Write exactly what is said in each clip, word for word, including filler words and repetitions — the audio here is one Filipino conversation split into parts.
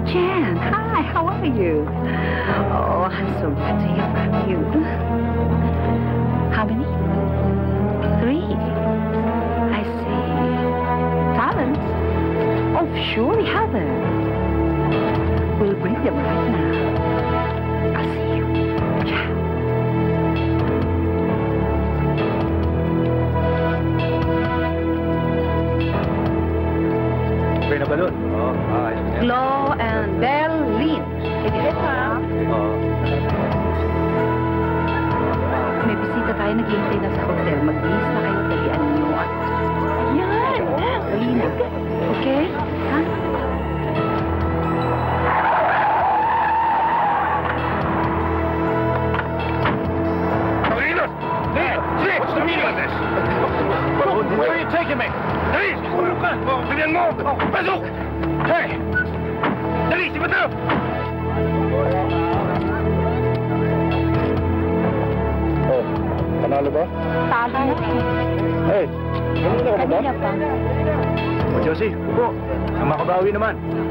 Jan, hi, how are you? Oh, I'm so glad to hear from you. How many? Three. I see. Talents? Oh, sure we have them. We'll bring them right now. I'll see you. Ciao. Okay na ba doon? Oo, ah, ayos na. Flo and Belinda. Sige, ha? Oo. May bisita tayo, naghihintay na sa hotel. Magbihis na kayo, dalian niyo. At... Yan! Dali na. Okay? Ha? Marino! Hey! Hey! What's the meaning of this? Where are you taking me? Dali! Tulog ka! Bilihan mo! Pasok! Hey! Dali! Sibat na! Oh, panalo ba? Talo na. Hey, kanina ka ba? Kanina pa. O, Josie, upo. Ang makabawi naman.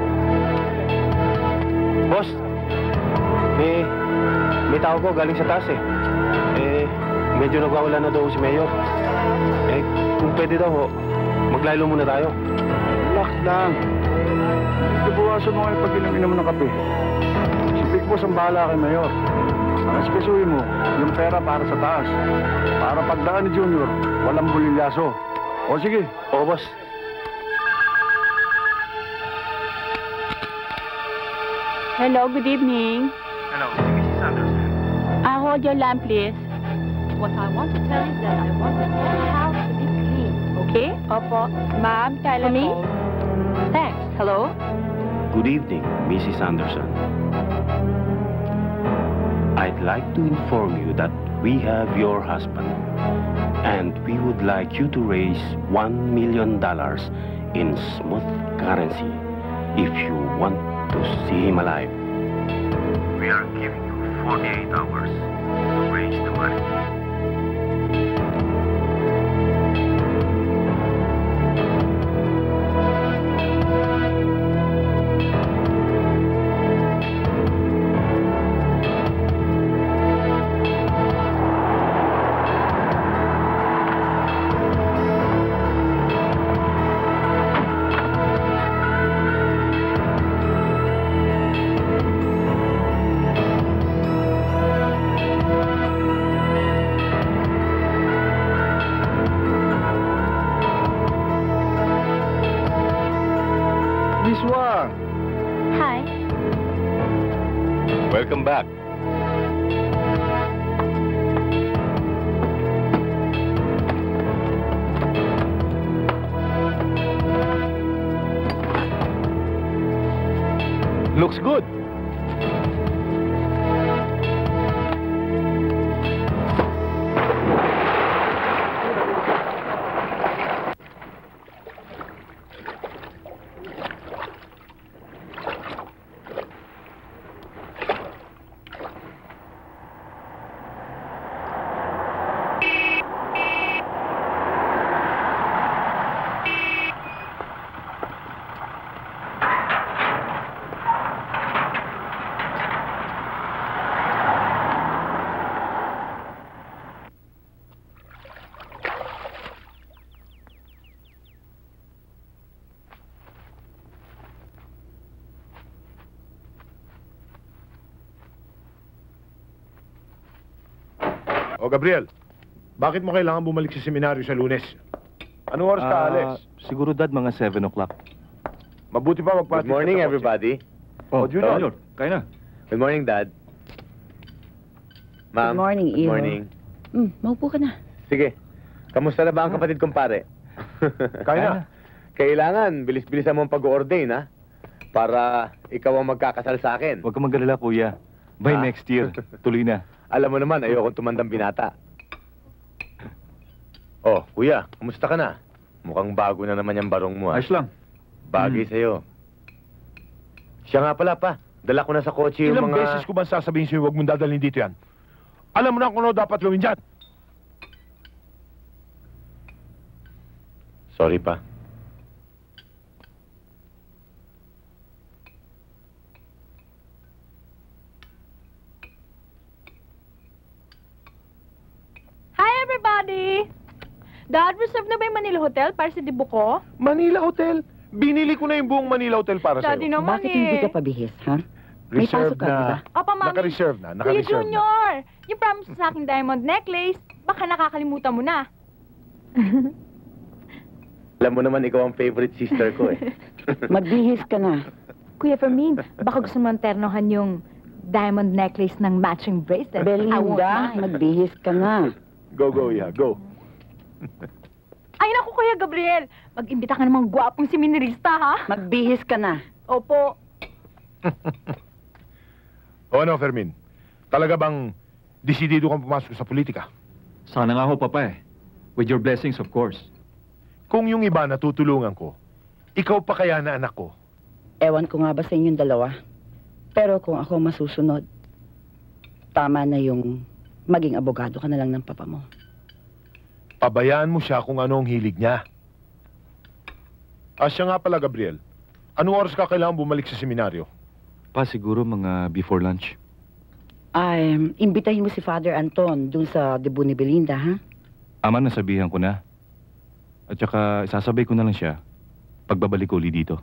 Boss, may, may tao po galing sa taas eh. Eh, medyo nagwawala na daw si Mayor. Eh, kung pwede daw ho, maglaylo muna tayo. Relax lang. Ibuwasan mo kayo pag inom-inom ng kape. Si Big Boss ang bahala kay Mayor. Ang espesuhin mo, yung pera para sa taas. Para pagdaan ni Junior, walang bulilyaso. O sige. Oo, boss. Hello, good evening. Hello, Missus Anderson. Uh, hold your lamp, please. What I want to tell is that I want the whole house to be clean. Okay? Opo. Ma'am, For me? telephone. Thanks. Hello? Good evening, Missus Anderson. I'd like to inform you that we have your husband, and we would like you to raise one million dollars in smooth currency if you want to see him alive. We are giving you forty-eight hours to raise the money. Hi. Welcome back. Looks good. O, Gabriel, bakit mo kailangan bumalik sa seminaryo sa Lunes? Anong oras ka, Ah, Alex? Siguro, Dad, mga seven o'clock. Mabuti pa magpatid. Good morning, ka sa kotse. everybody. Oh, Junior. Junior, kaya na. Good morning, Dad. Ma'am. Good morning, Good Iro. morning. Hmm, maupo ka na. Sige. Kamusta na ba ang kapatid kong pare? Kaya na. Kailangan, bilis-bilisan mo ang pag-ordain, ha? Para ikaw ang magkakasal sa akin. Huwag ka mag-alala, Kuya. By Ah. next year, tuloy na. Alam mo naman, ayokong tumandang binata. Oh, kuya, kumusta ka na? Mukhang bago na naman yung barong mo, ha? Ayos lang. Bagay Hmm. sa'yo. Siya nga pala, pa. Dala ko na sa kotse yung Ilang mga... beses ko ba sasabihin sa'yo, huwag mong dadalhin dito yan? Alam mo na kung ano dapat gawin dyan. Sorry, pa. Hi, everybody! Dad, reserve na ba yung Manila Hotel para sa debut ko? Manila Hotel? Binili ko na yung buong Manila Hotel para Daddy sa'yo. naman Bakit eh. hindi ka pabihis, ha? May Reserve pasok ka, na. di ba? Opa, Mami. Naka-reserve na. Kuya Naka-reserve na. Junior, yung promise sa akin diamond necklace, baka nakakalimutan mo na. Alam mo naman, ikaw ang favorite sister ko eh. Magbihis ka na. Kuya Fermin, baka gusto mo ternohan yung diamond necklace ng matching bracelet. I won't Belinda, mind. magbihis ka na. Go, go, yeah, go. Ay, naku, Kuya Gabriel. Mag-imbita ka namang gwapong seminarista, ha? Magbihis ka na. Opo. O ano, Fermin? Talaga bang desidido kang pumasok sa politika? Sana nga ho, Papa eh. With your blessings, of course. Kung yung iba natutulungan ko, ikaw pa kaya na anak ko? Ewan ko nga ba sa inyong dalawa. Pero kung ako masusunod, tama na yung maging abogado ka na lang ng papa mo. Pabayaan mo siya kung ano ang hilig niya. Ah, siya nga pala, Gabriel. Anong oras ka kailangan bumalik sa seminaryo? Pa, siguro mga before lunch. Ay, imbitahin mo si Father Anton dun sa debut ni Belinda, ha? Ama, nasabihan ko na. At saka, isasabay ko na lang siya pagbabalik ko uli dito.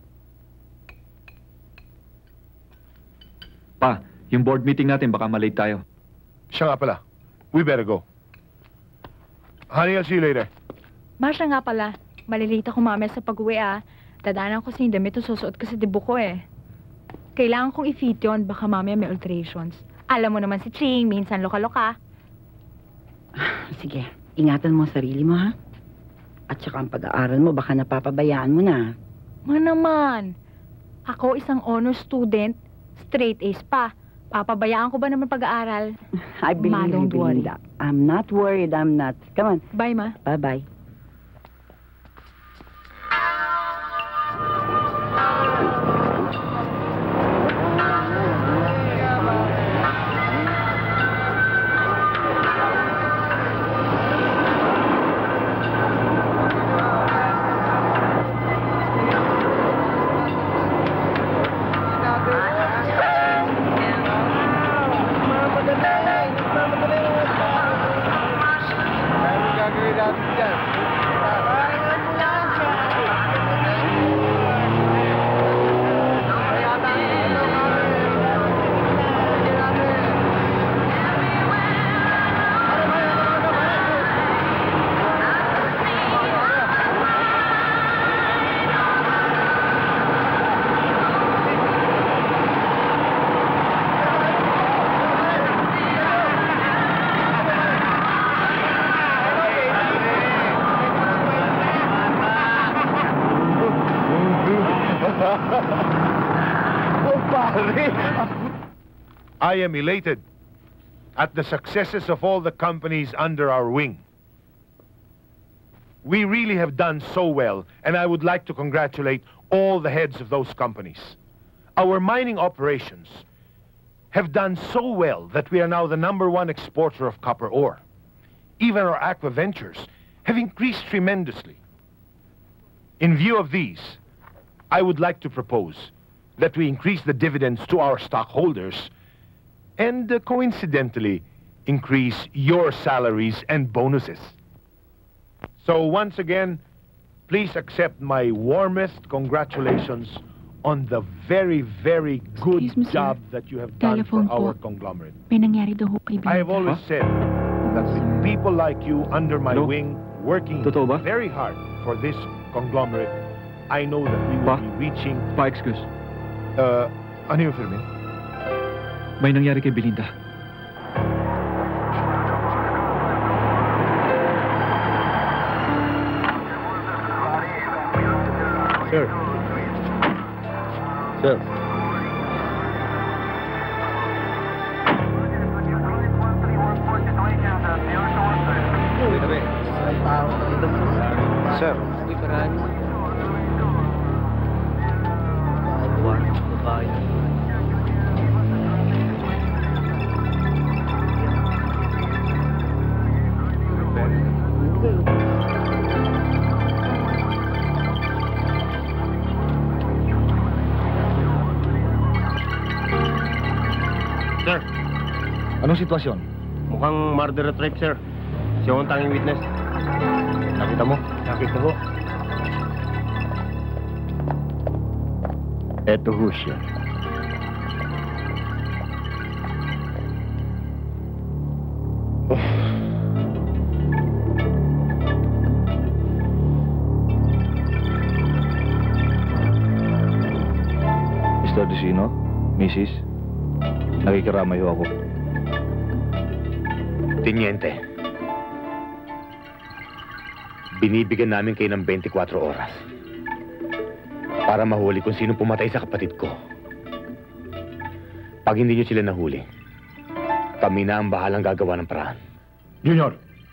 Pa, yung board meeting natin, baka malate tayo. Siya nga pala. We better go. Honey, I'll see you later. Marsha nga pala, malilita ko mamaya sa pag-uwi, ah. Dadaanan ko sa yung damit na susuot ko sa debut ko, eh. Kailangan kong i-fit yun, baka mamaya may alterations. Alam mo naman si Ching, minsan loka-loka. Sige, ingatan mo ang sarili mo, ha? At saka ang pag-aaral mo, baka napapabayaan mo na. Ma naman, ako isang honor student, straight A's pa. Papabayaan ko ba naman pag-aaral? I believe Ma, you, don't worry. Belinda. I'm not worried, I'm not. Come on, Bye, Ma. bye-bye. I am elated at the successes of all the companies under our wing. We really have done so well, and I would like to congratulate all the heads of those companies. Our mining operations have done so well that we are now the number one exporter of copper ore. Even our aqua ventures have increased tremendously. In view of these, I would like to propose that we increase the dividends to our stockholders and uh, coincidentally increase your salaries and bonuses. So once again, please accept my warmest congratulations on the very, very good Excuse me, sir. job that you have done Telephone for our po. conglomerate. May nangyari daw ho kay Belinda. I have always said that with people like you under my Hello? wing, working Totoo ba? very hard for this conglomerate, I know that we will Pa? be reaching... Pa, excuse. Uh, ano yung Fermin? May nangyari kay Belinda. Sir. Sir. Sir. Anong sitwasyon? Mukhang murder at rape, sir. Siya ang tanging witness. Nakita mo? Nakita ko. Eto ho siya. mister Dicino, Missus, nakikiramay ho ako. Teniente, binibigyan namin kayo ng twenty-four oras para mahuli kung sino pumatay sa kapatid ko. Pag hindi nyo sila nahuli, kami na ang bahalang gagawa ng paraan. Junior!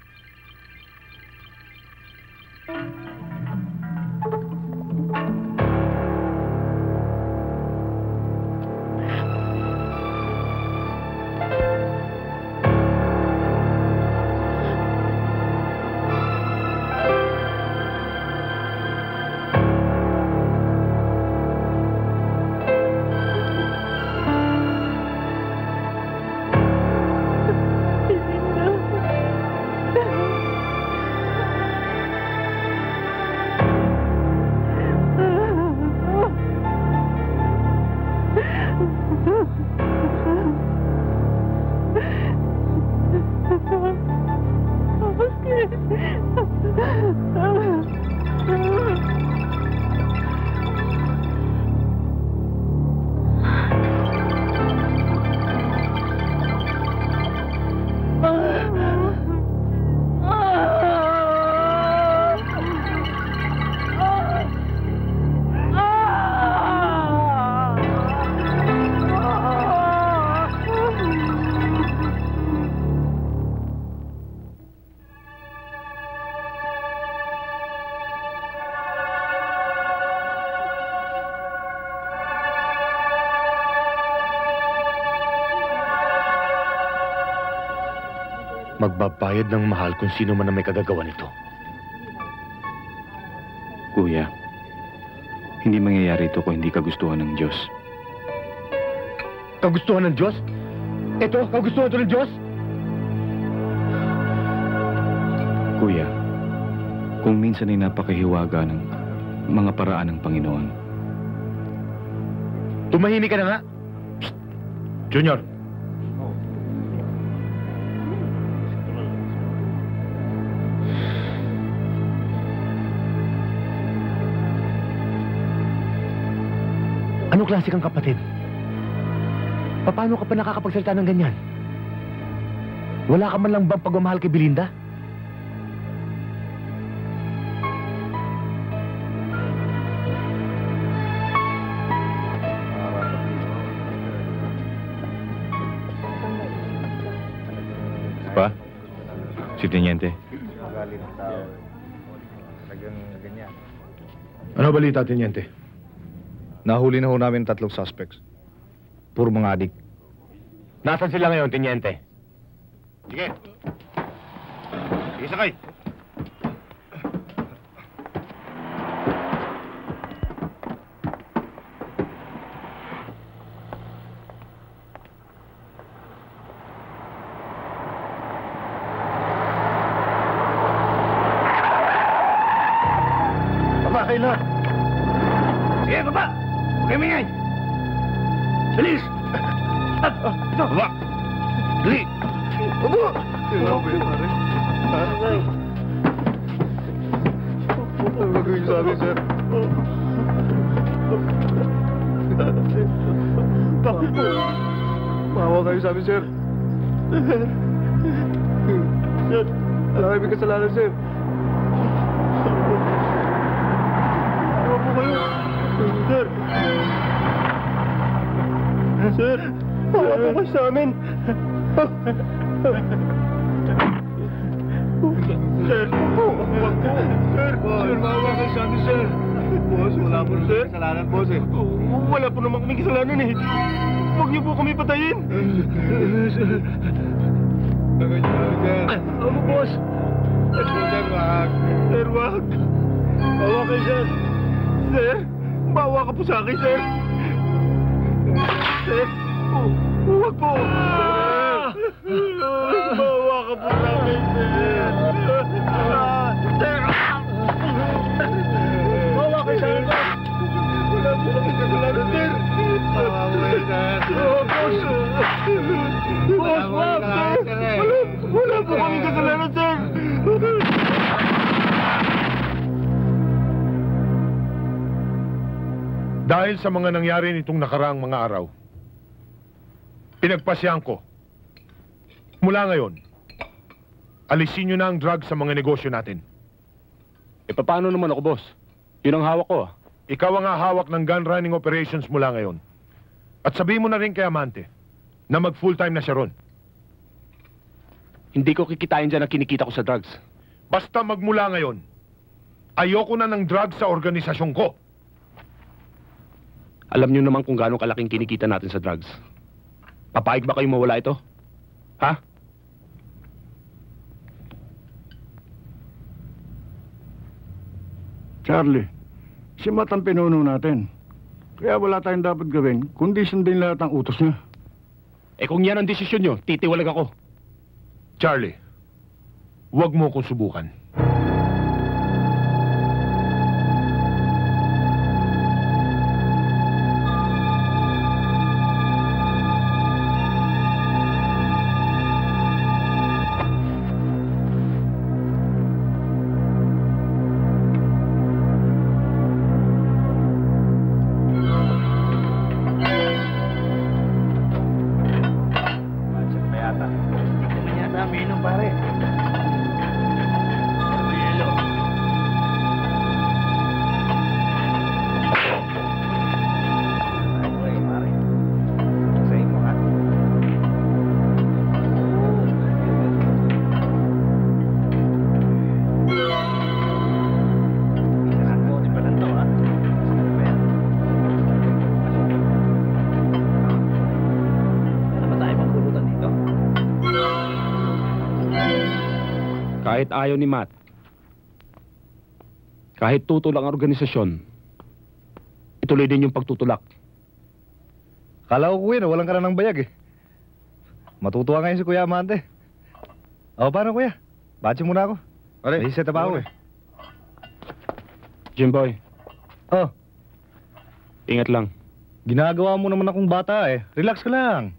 Magbabayad ng mahal kung sino man ang may kagagawa nito. Kuya, hindi mangyayari ito kung hindi kagustuhan ng Diyos. Kagustuhan ng Diyos? Ito, kagustuhan ito ng Diyos? Kuya, kung minsan ay napakahiwaga ng mga paraan ng Panginoon. Tumahimik ka na nga. Psst! Junior! Anong klase kang kapatid? Paano ka pa nakakapagsalita ng ganyan? Wala ka man lang bang pagmamahal kay Belinda? Pa? Si Teniente. Ano balita, Teniente? Nahuli na ho namin tatlong suspects. Puro mga adik. Nasaan sila ngayon, Teniente? Sige. Sige, sakay. Baba, kayo na! Sige, baba! Huwag kayo mingay! Bilis! Ito! Baba! Dali! Baba! Grabe yun, pare. Pare. Ano gagawin niyo sa amin, sir? Maawa kayo sa amin, sir. Sir, wala kayo may kasalanan, sir. Maawa po kayo. Sir. Sir, maawa po kayo sa amin. Sir, po. Huwag po. Sir, sir, maawa kayo sa amin, sir. Boss, wala po na kasalanan, boss, eh. Wala po naman kaming kasalanan, eh. Huwag niyo po kami patayin. Sir. Ano, boss? Sir, wag. Sir, wag. Maawa kayo, sir. Sir, maawa ka po sa akin, sir. Sir, huwag po. Sir, maawa ka po sa akin, sir. Dahil sa mga nangyari nitong nakaraang mga araw, pinagpasyahan ko, mula ngayon, alisin nyo na ang drugs sa mga negosyo natin. E paano naman ako, boss? Yun ang hawak ko, ah. Ikaw ang hahawak ng gun running operations mula ngayon. At sabihin mo na rin kay Amante na mag full-time na siya ron. Hindi ko kikitain dyan ang kinikita ko sa drugs. Basta magmula ngayon, ayoko na ng drugs sa organisasyon ko. Alam niyo naman kung gaano kalaking kinikita natin sa drugs. Papayag ba kayong mawala ito? Ha? Charlie, si Matt ang pinuno natin. Kaya wala tayong dapat gawin, kundi sundin lahat ang utos niya. Eh kung yan ang desisyon nyo, titiwalag ako. Charlie, huwag mo akong subukan. Kahit ayaw ni Matt, kahit tutulak ang organisasyon, ituloy din yung pagtutulak. Kala ko, kuya, walang ka na ng bayag eh. Matutuwa ngayon si Kuya Amante. O, paano, kuya? Batsi muna ako. May set up ako eh. Jimboy, Oh, ingat lang. ginagawa mo naman akong bata eh. Relax ka lang.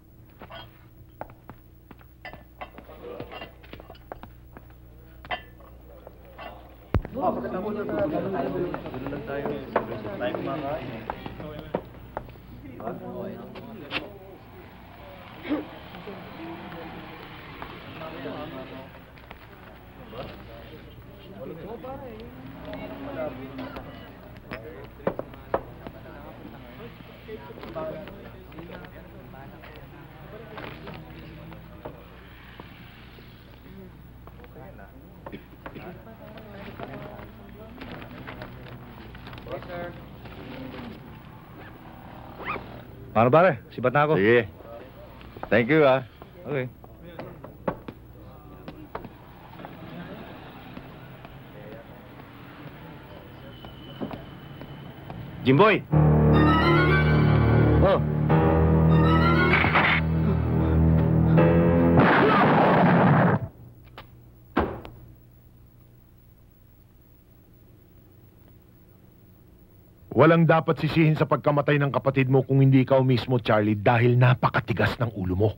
Paano pare? Sibat na ako. Sige. Thank you, ah. Okay. Jimboy! Oh. Walang dapat sisihin sa pagkamatay ng kapatid mo kung hindi ikaw mismo, Charlie, dahil napakatigas ng ulo mo.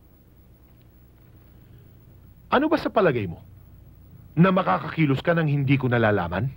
Ano ba sa palagay mo? Na makakakilos ka nang hindi ko nalalaman?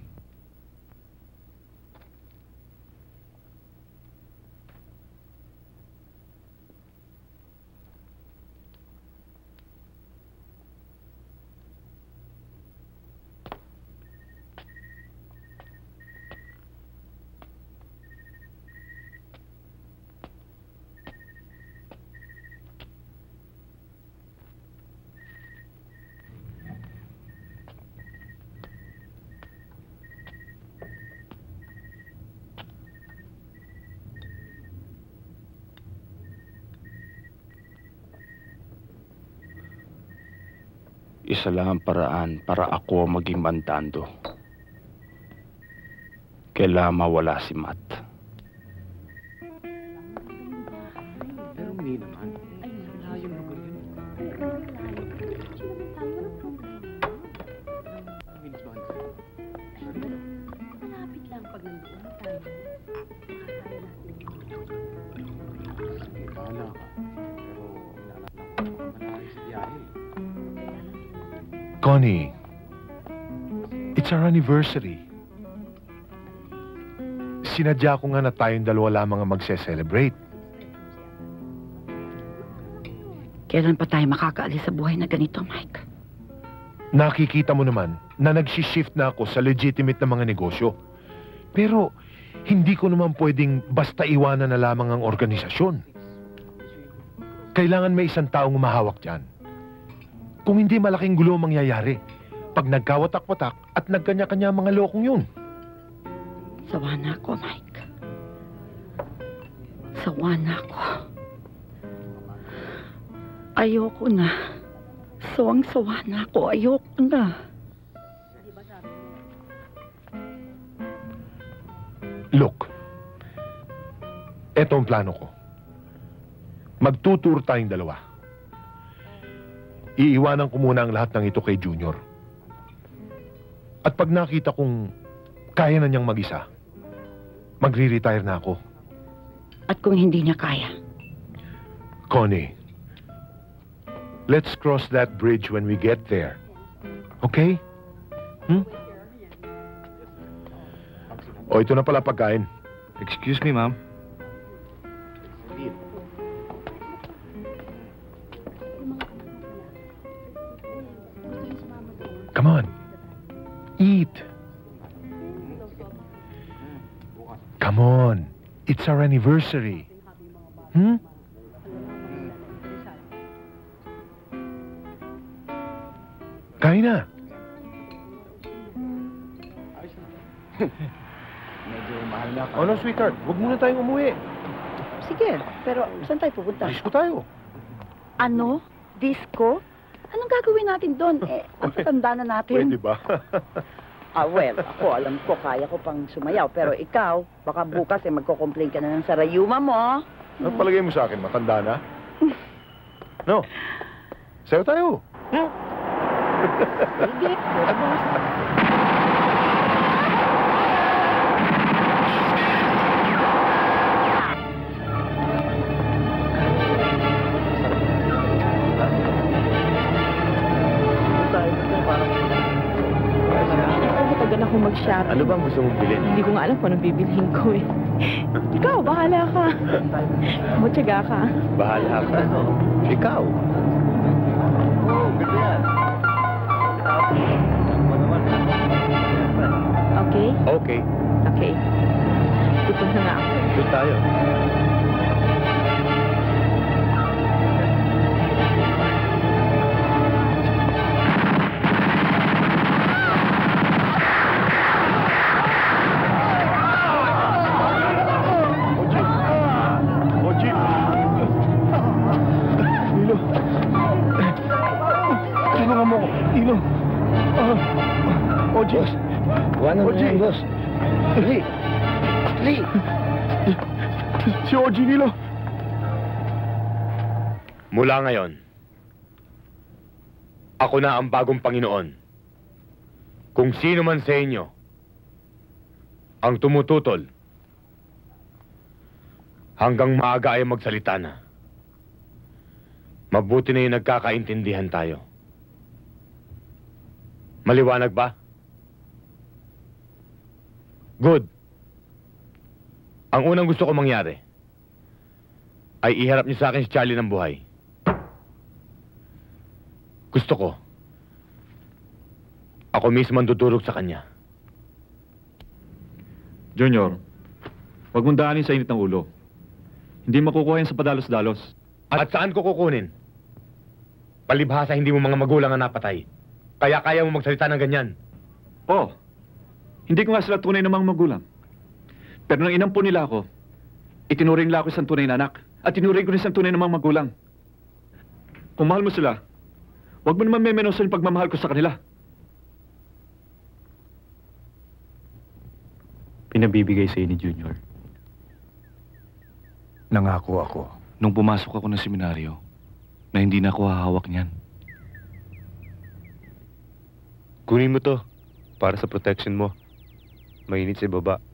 Isa lang ang paraan para ako maging mandando. Kailangan mawala si Matt. Pero hindi naman. Layo lugar yun. Malapit lang pag nandoon tayo. Makakaya natin. Sige, bahala ka. Pero inaalala ko malayo sa biyahe. Connie, it's our anniversary. sinadya ko nga na tayong dalawa lamang ang magse-celebrate. Kailan pa tayo makakaalis sa buhay na ganito, Mike? Nakikita mo naman na nagsishift na ako sa legitimate na mga negosyo. Pero hindi ko naman pwedeng basta iwanan na lamang ang organisasyon. Kailangan may isang taong umahawak dyan. Kung hindi, malaking gulo ang mangyayari pag nagkawatak-watak at nagkanya-kanya ang mga lokong yun. Sawa na ako, Mike. Sawa na ako. Ayoko na. Sawang-sawa na ako. Ayoko na. Look, eto ang plano ko. Magtutur tayong dalawa. Iiwanan ko muna ang lahat ng ito kay Junior. At pag nakita kong kaya na niyang mag-isa, magre-retire na ako. At kung hindi niya kaya? Connie, let's cross that bridge when we get there. Okay? Hmm? O, ito na pala pagkain. Excuse me, ma'am. Come on. Eat. Come on. It's our anniversary. Hmm? Kain na. Oh no, sweetheart. Huwag muna tayong umuwi. Sige, pero saan tayo pupunta? Disco tayo. Ano? Disco? Anong gagawin natin doon? Eh, ang tatanda na natin. Pwede ba? Ah, well, ako, alam ko, kaya ko pang sumayaw. Pero ikaw, baka bukas eh, magko-complain ka na ng sarayuma mo. Ano palagay mo sa akin? Matanda na? No. Sayo tayo. Hmm? Sige. Mag-shopping. Ano bang gusto mong bilhin? Hindi ko nga alam kung anong bibilhin ko eh. Ikaw, bahala ka. Mutsaga ka. Bahala ka. Ikaw. Oh, ganda yan. Okay? Okay. Okay. Gutom na nga ako. Doon tayo. Ano na yan, boss? Lee! Lee! Si O G Nilo. Mula ngayon, ako na ang bagong Panginoon. Kung sino man sa inyo ang tumututol, hanggang maaga ay magsalita na. Mabuti na yung nagkakaintindihan tayo. Maliwanag ba? Good. Ang unang gusto ko mangyari ay iharap niyo sa akin si Charlie ng buhay. Gusto ko ako mismo ang tuturog sa kanya. Junior, huwag mong daanin sa init ng ulo. Hindi makukuha yan sa padalos-dalos. At saan ko kukunin? Palibhasa hindi mo mga magulang ang napatay. Kaya kaya mo magsalita ng ganyan. Oo. Hindi ko nga sila tunay na mga magulang. Pero nang inampo nila ako, itinuring nila ako isang tunay na anak. At tinuring ko rin isang tunay na mga magulang. Kung mahal mo sila, huwag mo naman memenosan yung pagmamahal ko sa kanila. Pinabibigay sa ni Junior. Nangako ako, nung pumasok ako ng seminaryo, na hindi na ako hahawak niyan. Kunin mo to para sa protection mo. Mainit sa baba.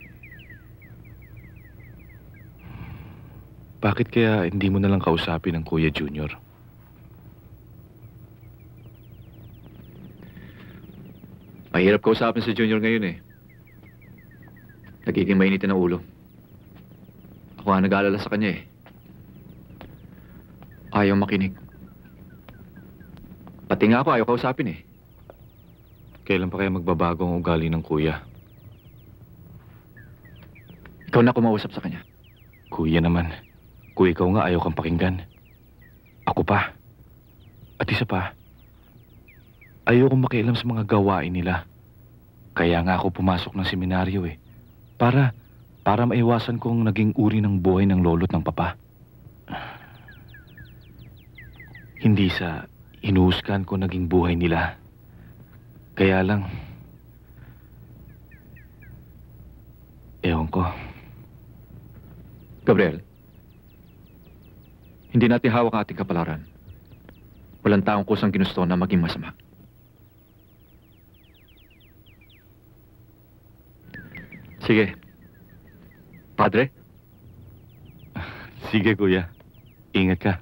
Bakit kaya hindi mo nalang kausapin ang Kuya Junior? Mahirap kausapin si Junior ngayon eh. Nagiging mainitin ang ulo. Ako nga nag-aalala sa kanya eh. Ayaw makinig. Pati nga ako ayaw kausapin eh. Kailan pa kaya magbabago ang ugali ng kuya? Ikaw na kumausap sa kanya. Kuya naman. Kuya, ikaw nga ayaw kang pakinggan. Ako pa. At isa pa, ayaw kong makialam sa mga gawain nila. Kaya nga ako pumasok ng seminaryo eh. Para, para maiwasan kong naging uri ng buhay ng lolo't ng papa. Hindi sa inuuskan ko naging buhay nila. Kaya lang, ewan ko. Gabriel, hindi natin hawak ang ating kapalaran. Walang taong kusang ginusto na maging masama. Sige. Padre? Sige, kuya. Ingat ka.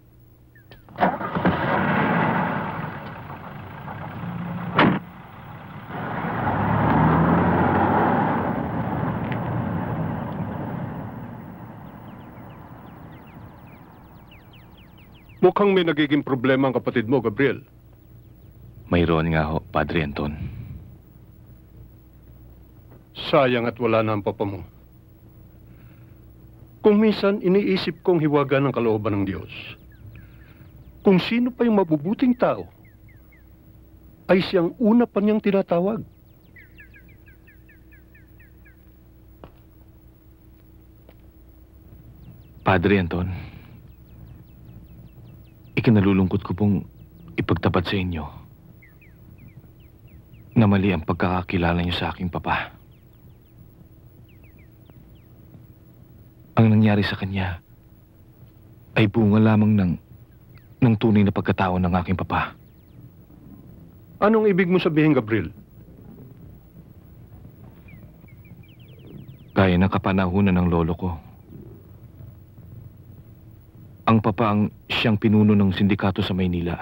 Mukhang may nagiging problema ang kapatid mo, Gabriel. Mayroon nga ho, Padre Anton. Sayang at wala na ang papa mo. Kung minsan iniisip kong hiwaga ng kalooban ng Diyos, kung sino pa yung mabubuting tao, ay siyang una pa niyang tinatawag. Padre Anton, ikinalulungkot ko pong ipagtapat sa inyo na mali ang pagkakakilala niyo sa aking papa. Ang nangyari sa kanya ay bunga lamang ng, ng tunay na pagkatao ng aking papa. Anong ibig mo sabihin, Gabriel? Gaya ng kapanahunan ng lolo ko, ang papa ang siyang pinuno ng sindikato sa Maynila.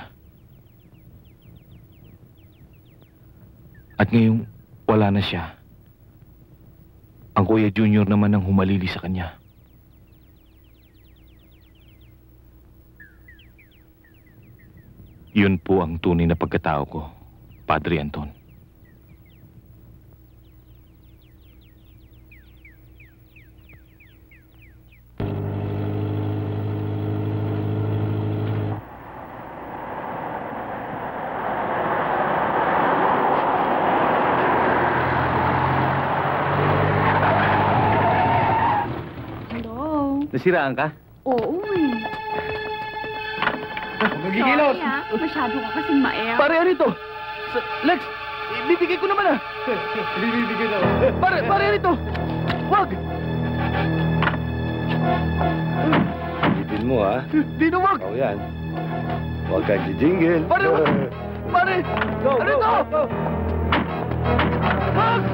At ngayong wala na siya, ang Kuya Junior naman ang humalili sa kanya. Yun po ang tunay na pagkatao ko, Padre Anton. Hello? Nasiraan ka? Oo eh. Magigilaw! Sorry ah, masyado ka kasing maer. Pare, ano ito? Sa- Lex, ibibigay ko naman ah! Ibibigay na ako. Pare, pare, ano ito? Wag! Isipin mo, ha? Di na wag! Ikaw yan. Huwag kang jijingle. Pare, wag! Pare! Go, Ano go, ito? go! Wag!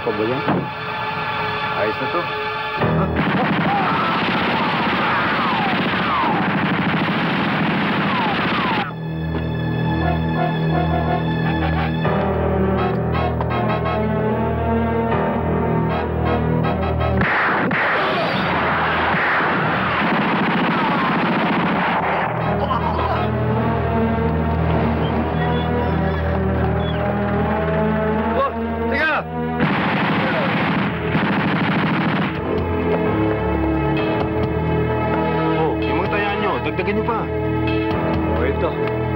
pa ba yan? Ayos na to. Dagdagan niyo pa. O, ito.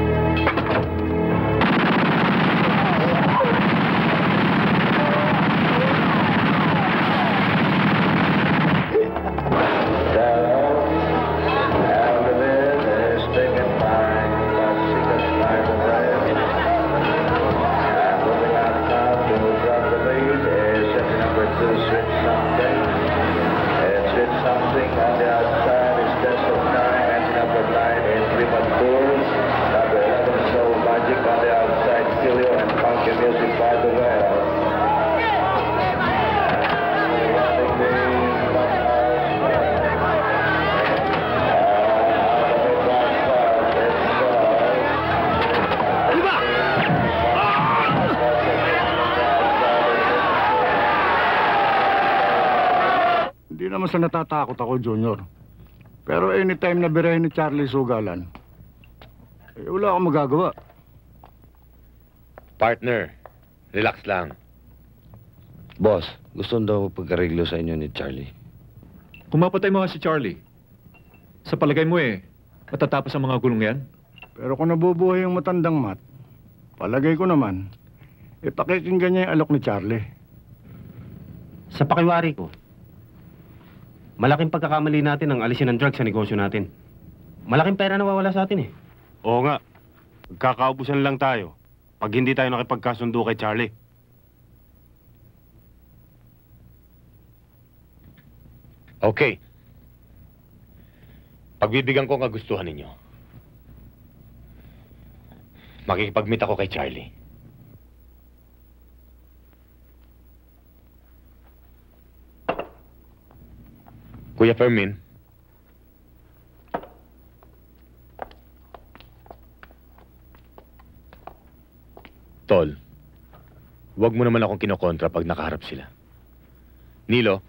Hindi naman sa natatakot ako, Junior. Pero anytime na birahin ni Charlie sugalan, eh, wala akong magagawa. Partner, relax lang. Boss, gusto daw pagkareglo sa inyo ni Charlie. Kung mapatay mo nga si Charlie, sa palagay mo eh, matatapos ang mga gulong yan? Pero kung nabubuhay yung matandang Mat, palagay ko naman, eh pakikinggan niya yung alok ni Charlie. Sa pakiwari ko, malaking pagkakamali natin ang alisin ng drugs sa negosyo natin. Malaking pera nawawala sa atin eh. Oo nga. Magkakaubusan lang tayo pag hindi tayo nakipagkasundo kay Charlie. Okay. Pagbibigyan ko ang kagustuhan ninyo. Makikipag-meet ako kay Charlie. Kuya Fermin. Tol, huwag mo naman akong kinokontra pag nakaharap sila. Nilo,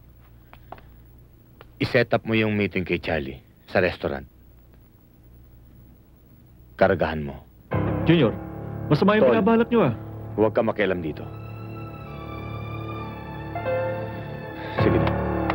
iset up mo yung meeting kay Charlie sa restaurant. Karagahan mo. Junior, masama yung Tol. pinabalak nyo ah. Huwag ka makialam dito. Sige na.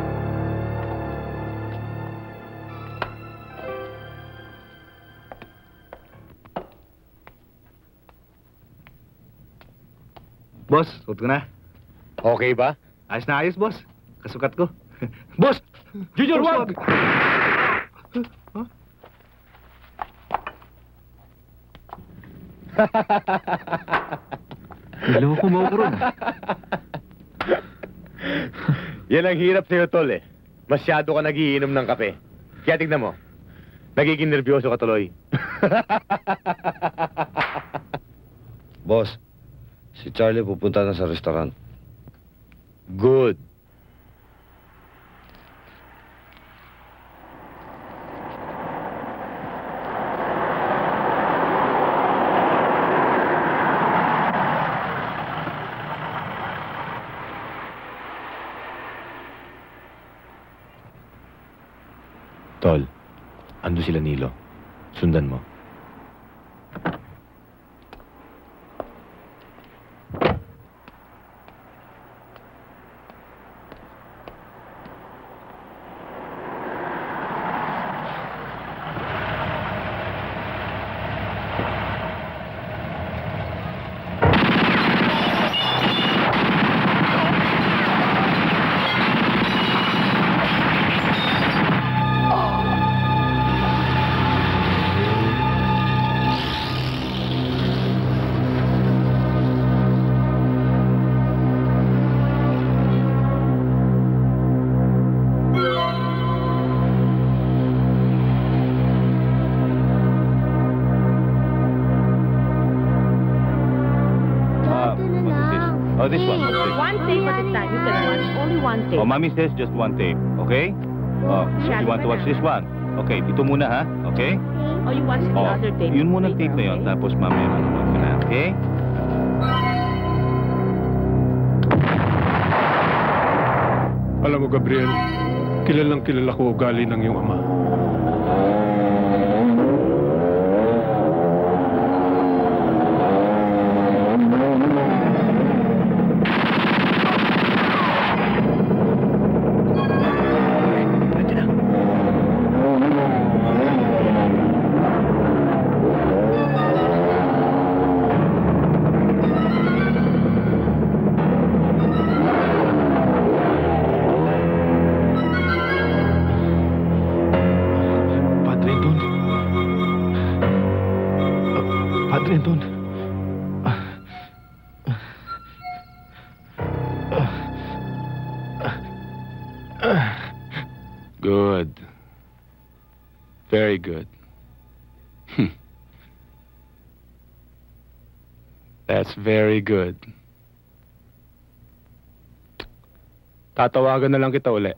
Boss, suot ko na. Okay ba? Ayos na ayos, boss. Kasukat ko. Boss! Junior, wag! Huh? Ilaw ko maukuron. Yan ang hirap sa'yo, Tol eh. Masyado ka nagiinom ng kape. Kaya tignan mo, nagiging nervyoso ka tuloy. Boss, si Charlie pupunta na sa restaurant. Good. Tol, ando sila Nilo. Sundan mo. Oh, this one. What's this? One tape at a time. You can watch only one tape. Oh, Mommy says just one tape. Okay? Oh, you want to watch this one? Okay, ito muna ha? Okay? Oh, you watch the Oh, other tape. yun muna later, tape na yun. okay? Tapos mamaya manonood ka na. Okay? Alam mo, Gabriel, kilalang kilala ko ugali ng iyong ama. Good. Very good. That's very good. Tatawagan na lang kita uli.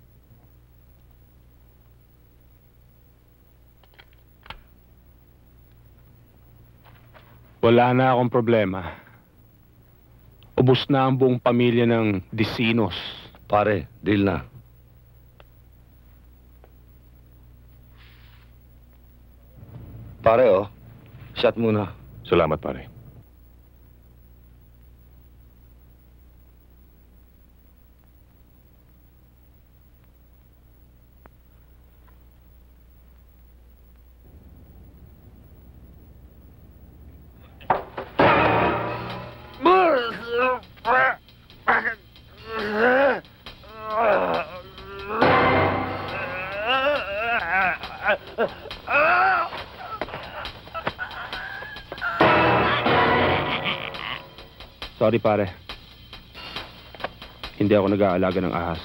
Wala na akong problema. Ubus na ang buong pamilya ng Disinos. Pare, deal na. Pare, oh. Shot muna. Salamat, pare. Sorry, pare. Hindi ako nag-aalaga ng ahas.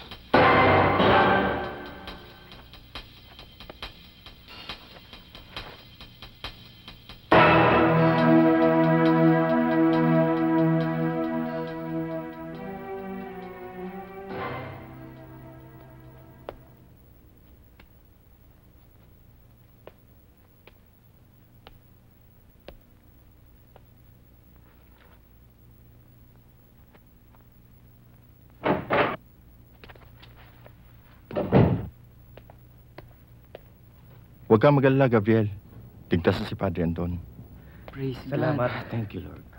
Huwag kang mag-alala, Gabriel. Ligtas na si Padre Anton. Praise Salamat. God. Thank you, Lord.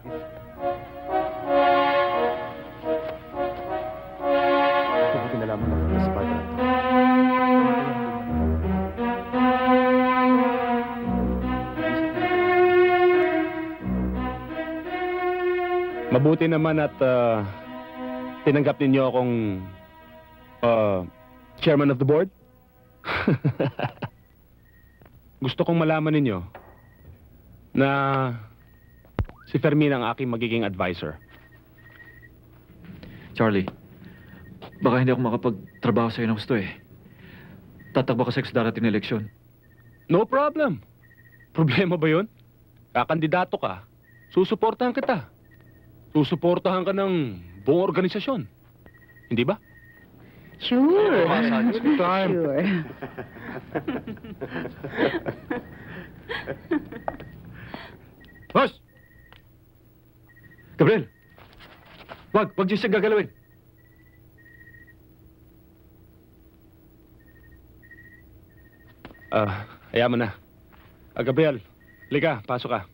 Mabuti na lamang na si Padre Anton. Mabuti naman at uh, tinanggap ninyo akong uh, chairman of the board. Gusto kong malaman ninyo na si Fermin ang aking magiging advisor. Charlie, baka hindi ako makapagtrabaho sa'yo ng gusto eh. Tatakbo ka sa darating na eleksyon. No problem. Problema ba yun? Kakandidato ka, susuportahan kita. Susuportahan ka ng buong organisasyon. Hindi ba? Sure. Good time. Sure. Boss! Gabriel! Wag, wag siya gagalawin. Ah, ayaw mo na. Ah, Gabriel, liga, pasok ka.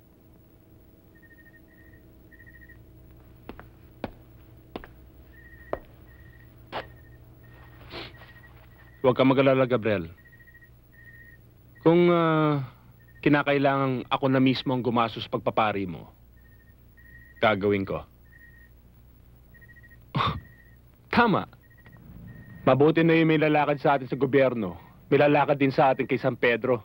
Huwag ka mag-alala, Gabriel. Kung uh, kinakailangan ako na mismo ang gumasos pagpapari mo, gagawin ko. Tama. Mabuti na yung may lalakad sa atin sa gobyerno. May lalakad din sa atin kay San Pedro.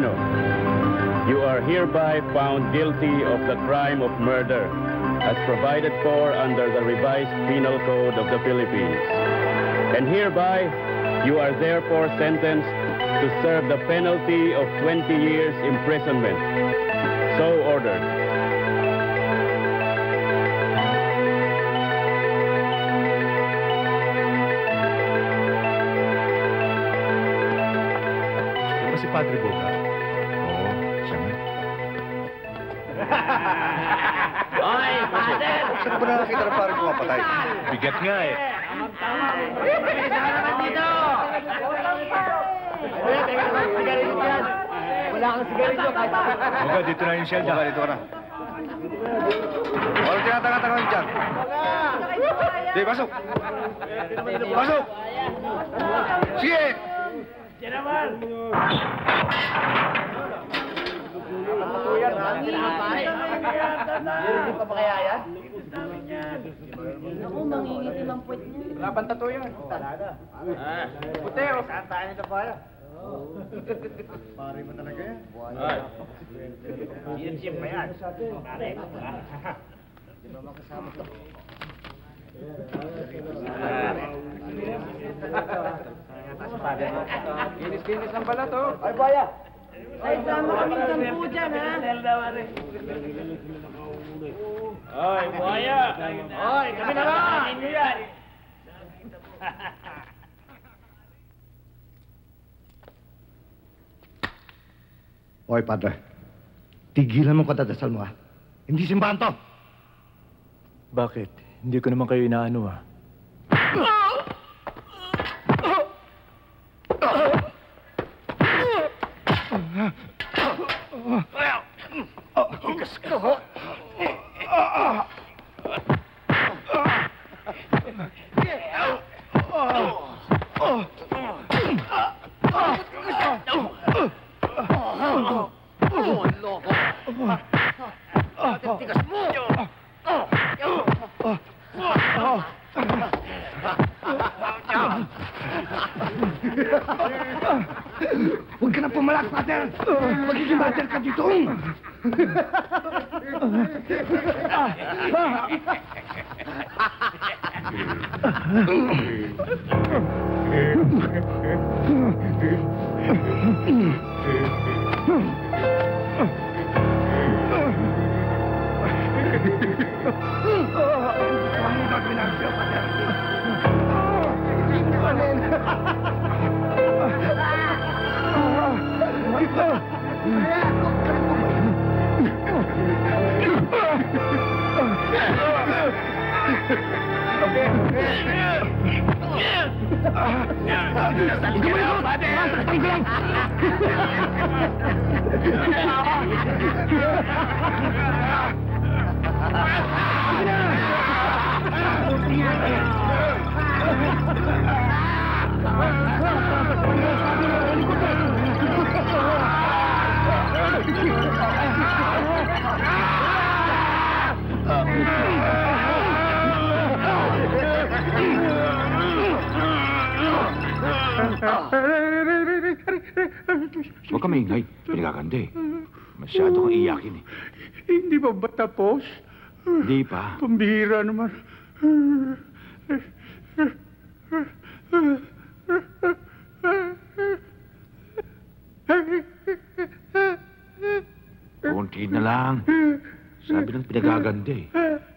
Aquino, you are hereby found guilty of the crime of murder as provided for under the revised Penal Code of the Philippines. And hereby, you are therefore sentenced to serve the penalty of twenty years imprisonment. So ordered. Diba si Padre Boga? Oo, siya nga. Oy, Father! Saan ba nakakita ng parang kumapatay? Bigat nga eh. Wala kang sigarilyo kahit ako. Boga, dito na yung shell dyan. Boga, dito ka na. Walang tinatanga-tanga yung dyan. Sige, pasok! Pasok! Sige! Diyan naman! Hindi pa ba kaya yan? Ako, mangingitim ang puwet niya. Wala bang tattoo yun? Talaga. Puti, o. Saan tayo nito pa yan? Pare mo talaga yan. Siyem-siyem pa yan. Pare. Di ba makasama ito? Kinis-kinis lang pala to. Ay, baya! Ay, sama kami sampu dyan, ha? Oy, buhaya! Oy, kami na lang! Inyo yan! Hoy, Padre. Tigilan mo kadadasal mo, ah. Hindi simbahan to. Bakit? Hindi ko naman kayo inaano, ah. Ikas ka, ho! Tigas mo! Huwag ka na pumalak, Pater! Magiging mater ka dito! Huwag ka maingay. Pinagaganda eh. Masyado kang iyakin eh. Hindi ba ba tapos? Hindi pa. Pambihira naman. Kunti na lang. Sabi ng pinagaganda eh.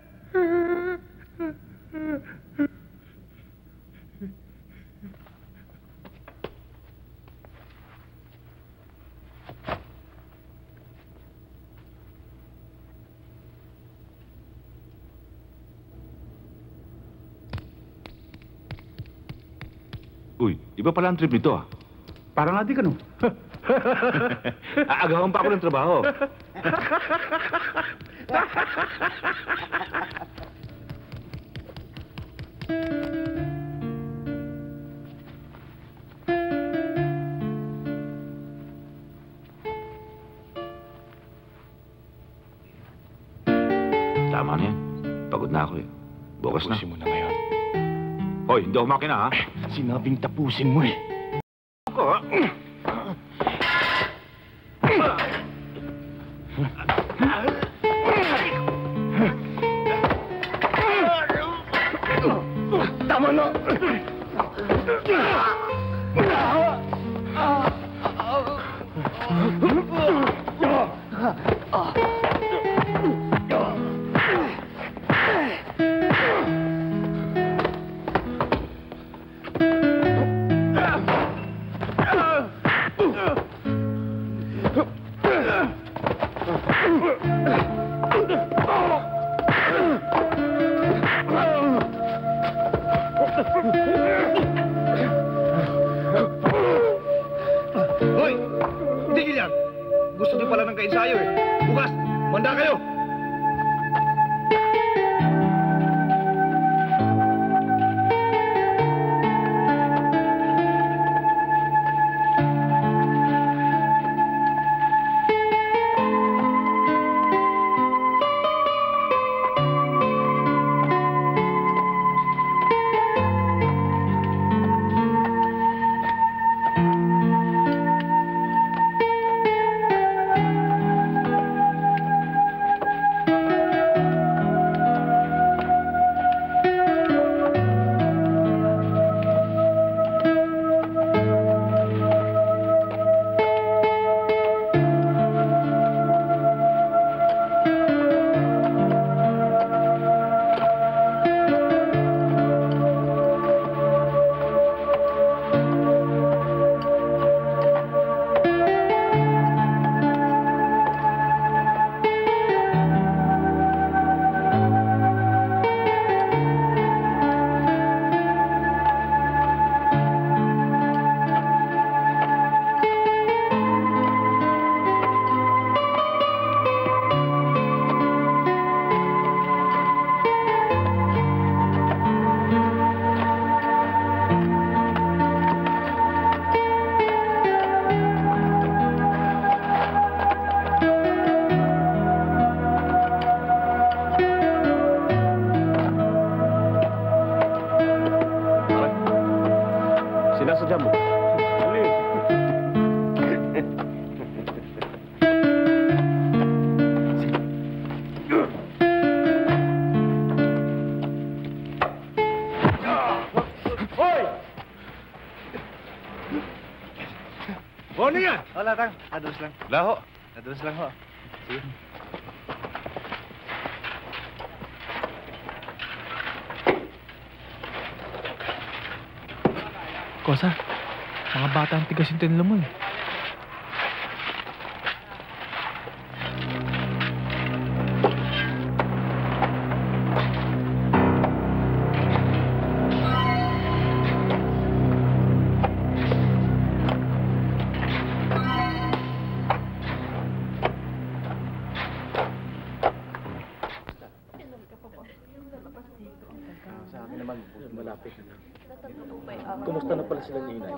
Uy, iba pala ang trip nito ah. Parang adik ano? Aagawan pa ako ng trabaho. Tama na yan. Pagod na ako eh. Bukas na. Tapusin mo na ngayon. Hoy, hindi ako makina ha. Sinabing tapusin mo eh. Ako ha. Hoy! Tigil yan! Gusto niyo pala ng kaensayo eh. Bukas, manda kayo! Sinasadya mo. Hoy! Ano yan? Wala, Tang. Nadulas lang. Laho. Nadulas lang ho. Sige. Kosa, mga bata ang tigas yung tinlo mo eh. Sa akin naman, malapit na. Kumusta na pala sila ni Inay?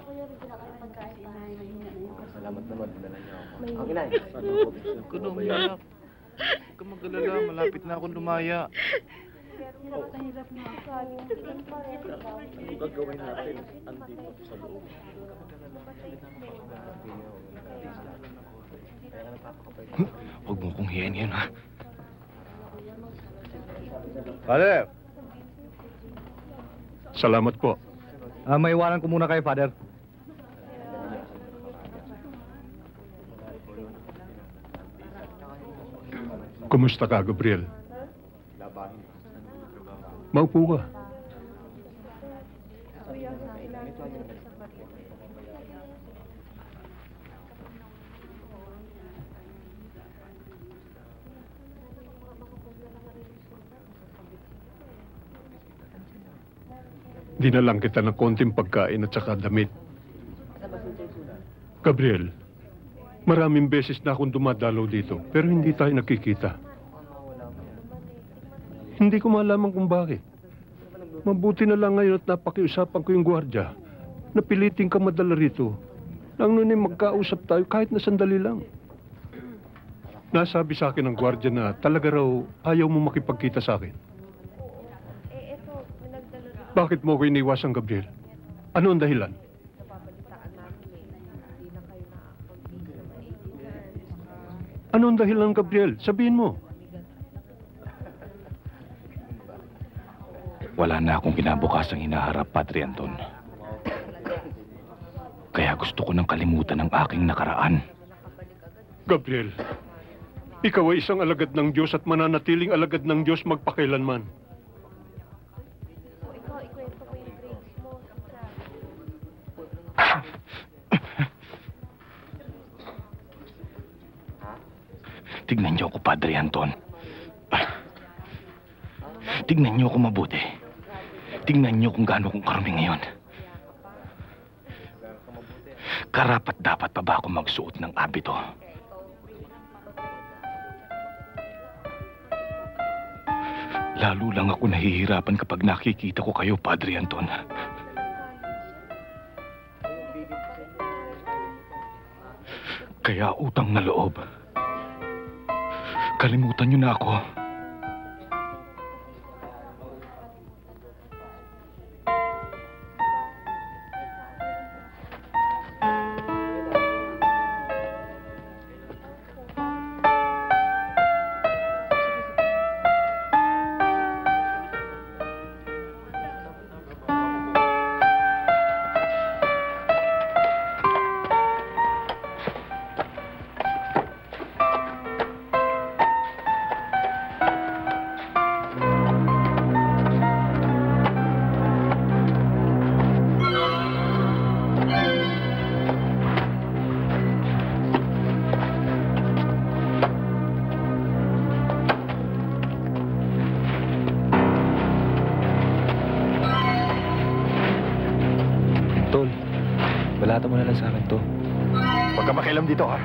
Salamat naman, dinala niyo ako. Ang Inay, ano ko? Huwag ka na umiyak. Huwag ka mag-alala. Malapit na akong lumaya. Hirap na hirap na ako. Anong gagawin natin? Andito ako sa loob. Huwag mo kong hiyan yan, ha? Father! Salamat po. Ah, may iwanan ko muna kayo, Father. Kumusta ka, Gabriel? Maupo ka. Dinalang kita ng konting pagkain at saka damit. Gabriel, maraming beses na akong dumadalaw dito, pero hindi tayo nakikita. Hindi ko malaman kung bakit. Mabuti na lang ngayon at napakiusapan ko yung gwardya. Napiliting ka madala rito. Nang nun ay magkausap tayo kahit na sandali lang. Nasabi sa akin ng gwardya na talaga raw ayaw mo makipagkita sa akin. Bakit mo ko iniwasan, Gabriel? Ano ang dahilan? Ano ang dahilan, Gabriel? Sabihin mo. Wala na akong kinabukasang hinaharap, Padre Anton. Kaya gusto ko nang kalimutan ang aking nakaraan. Gabriel, ikaw ay isang alagad ng Diyos at mananatiling alagad ng Diyos magpakailanman. Tignan niyo ako, Padre Anton. Tignan niyo ako mabuti. Tignan niyo kung gaano kong karami ngayon. Karapat dapat pa ba ako magsuot ng abito? Lalo lang ako nahihirapan kapag nakikita ko kayo, Padre Anton. Kaya utang na loob. Kalimutan niyo na ako. Balata mo na lang sa akin to. Huwag ka makialam dito, ha?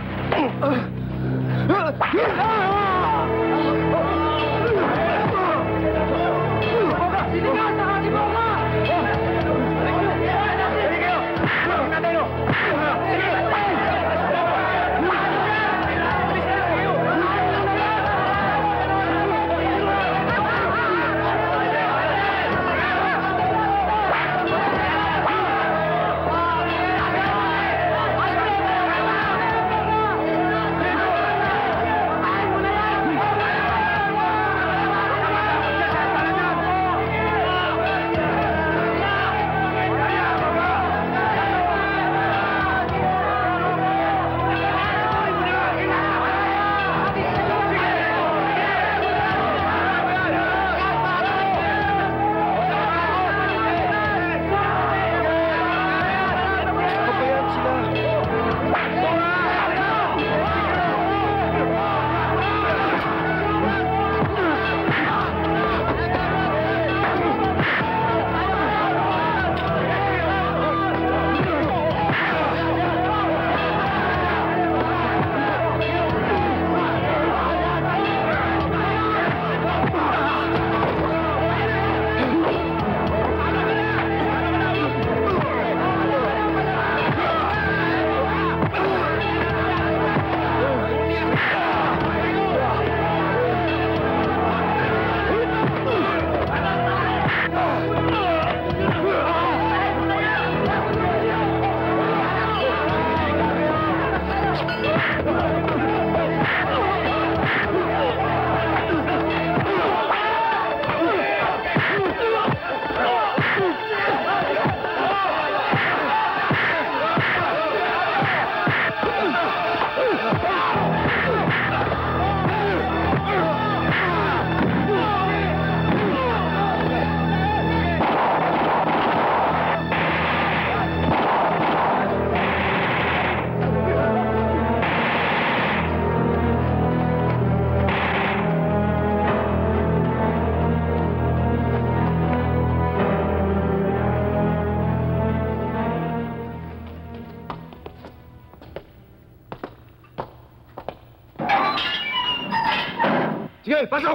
Sige, pasok!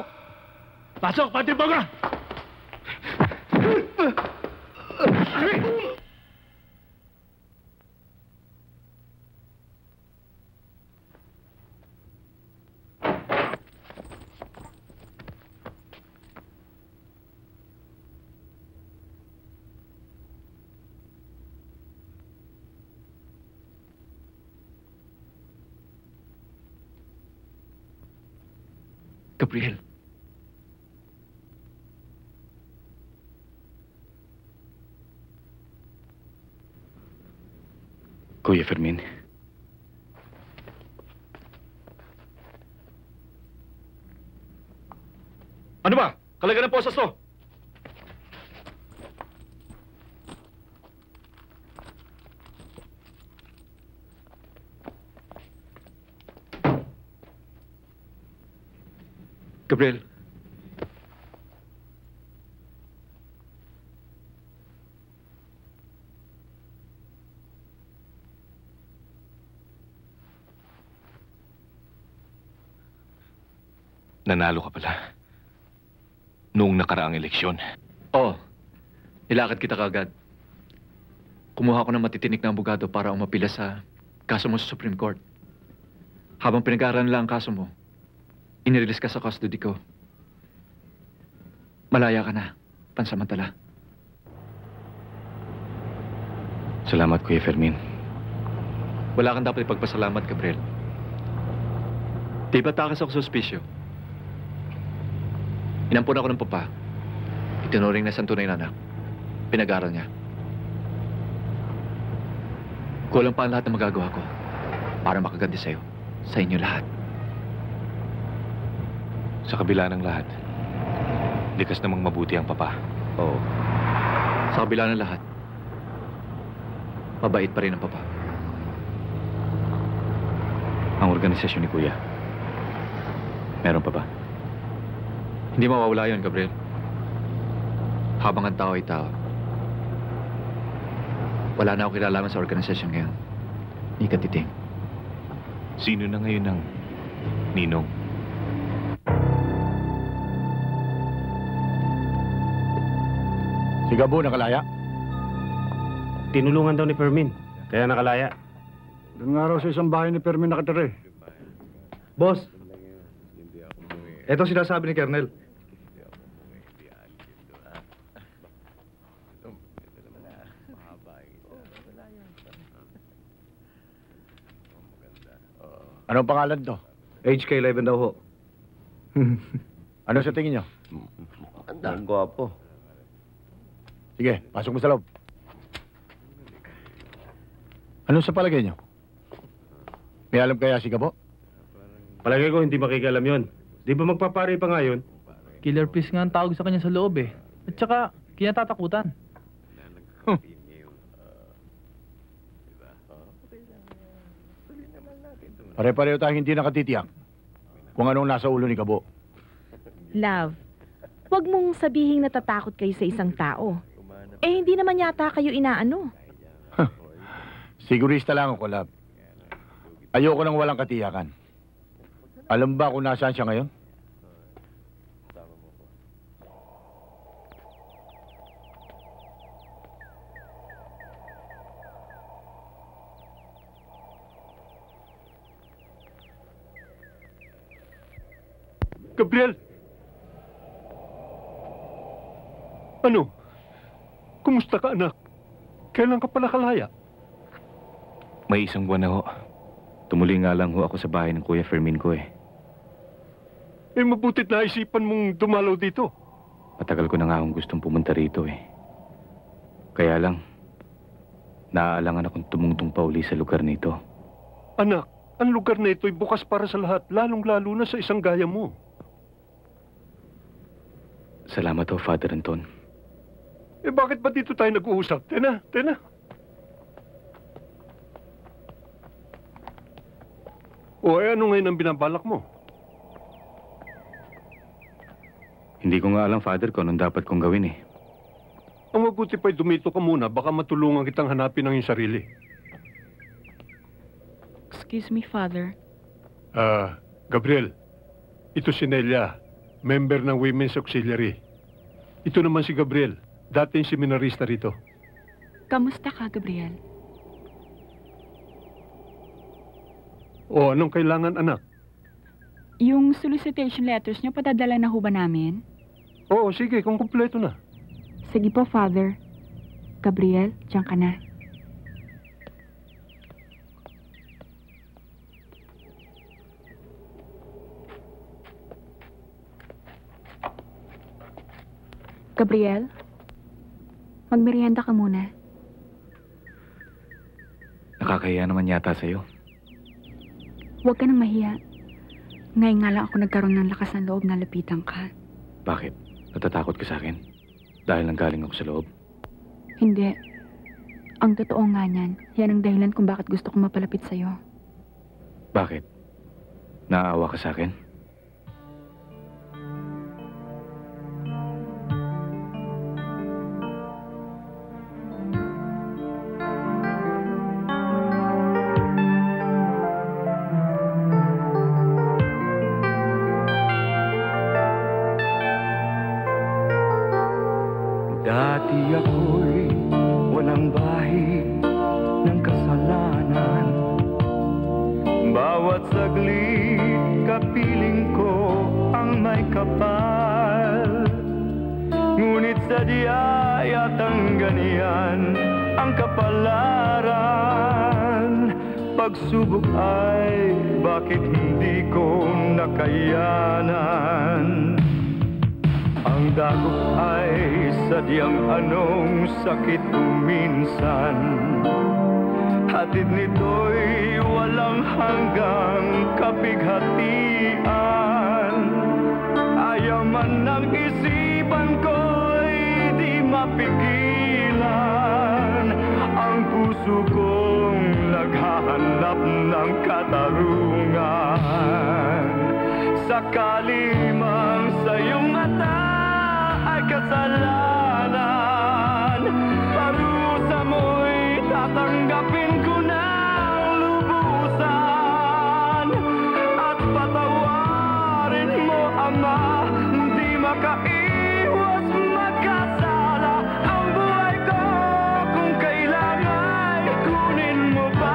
Pasok, Padre Boga! Gabriel. Kuya Fermin. Ano ba? Kalagyan ng posas to! Gabriel. Nanalo ka pala. Noong nakaraang eleksyon. Oo. Nilakad kita kagad. Kumuha ko ng matitinik na abogado para umapila sa kaso mo sa Supreme Court. Habang pinag-aaral lang ang kaso mo, inirelease ka sa custody ko. Malaya ka na, pansamantala. Salamat, Kuya Fermin. Wala kang dapat ipagpasalamat, Gabriel. Di ba takas ako sa suspisyo? Inampun ako ng papa. Itinuring na isang tunay na anak. Pinag-aral niya. Kulang pa ang lahat na magagawa ko para makaganti sa'yo. Sa inyo lahat. Sa kabila ng lahat, likas namang mabuti ang papa. Oo. Sa kabila ng lahat, mabait pa rin ang papa. Ang organisasyon ni Kuya, meron pa ba? Hindi mawawala yun, Gabriel. Habang ang tao ay tao. Wala na ako kilalaman sa organisasyon ngayon. Ni Katiting. Sino na ngayon ang ninong? Si Gabo nakalaya. Tinulungan daw ni Fermin, kaya nakalaya. Doon nga raw sa isang bahay ni Fermin nakatira eh. Boss, eto sinasabi ni Colonel. Anong pangalan to? H K eleven daw ho. Ano sa tingin nyo? Ang gwapo. Sige, pasok mo sa loob. Ano sa palagay nyo? May alam kaya si Gabo? Palagay ko hindi makikialam yun. Di ba magpapari pa nga yun? Killer piece nga ang tawag sa kanya sa loob eh. At saka, kinatatakutan. Huh. Pare-pareho tayong hindi nakatitiyak kung anong nasa ulo ni Gabo. Love, huwag mong sabihing natatakot kayo sa isang tao. Eh, hindi naman yata kayo inaano. Huh. Sigurista lang ako, love. Ayoko nang walang katiyakan. Alam ba kung nasaan siya ngayon? Gabriel! Ano? Kumusta ka, anak? Kailan ka pala kalaya? May isang buwan na ho. Tumuli nga lang ho ako sa bahay ng Kuya Fermin ko eh. Eh, mabutit na isipan mong dumalaw dito. Matagal ko na nga akong gustong pumunta rito eh. Kaya lang, naaalangan akong tumungtong pa uli sa lugar nito. Anak, ang lugar na ito'y bukas para sa lahat, lalong-lalo na sa isang gaya mo. Salamat ho, Father Anton. Eh, bakit ba dito tayo nag-uusap? Tena, tena. O, eh, ano ngayon ang binabalak mo? Hindi ko nga alam, Father, kung anong dapat kong gawin eh. Ang mabuti pa'y dumito ka muna, baka matulungan kitang hanapin ang iyong sarili. Excuse me, Father. Ah, uh, Gabriel, ito si Nelia, member ng Women's Auxiliary. Ito naman si Gabriel, dating seminarista rito. Kamusta ka, Gabriel? O, anong kailangan, anak? Yung solicitation letters niyo, patadala na ho ba namin? Oo, sige, kung kumpleto na. Sige po, Father. Gabriel, diyan ka na. Gabriel, magmerienda ka muna. Nakakahiya naman yata sa'yo. Huwag ka nang mahiya. Ngayon nga lang ako nagkaroon ng lakas ng loob na lapitan ka. Bakit? Natatakot ka sa akin? Dahil nanggaling ako sa loob? Hindi. Ang totoo nga niyan, yan ang dahilan kung bakit gusto ko mapalapit sa'yo. Bakit? Naaawa ka sa akin? Dati ako'y walang bahid ng kasalanan. Bawat saglit kapiling ko ang may kapal. Ngunit sadya yatang ganyan ang kapalaran. Pagsubok ay bakit hindi ko nakayanan. Ang dagok ay sadyang anong sakit ko minsan. Hatid nito'y walang hanggang kapighatian. Ayaw man ng isipan ko'y di mapigilan. Ang puso kong naghahanap ng katarungan. Sakali mang sa iyong mata ay kasalanan, parusa mo'y tatanggapin ko ng lubusan. At patawarin mo, Ama, di makaiwas magkasala. Ang buhay ko kung kailangan kunin mo pa.